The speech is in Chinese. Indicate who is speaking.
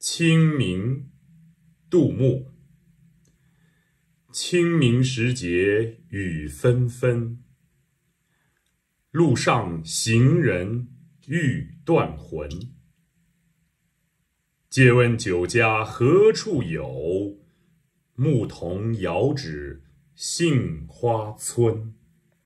Speaker 1: 清明，杜牧。清明时节雨纷纷，路上行人欲断魂。借问酒家何处有？牧童遥指杏花村。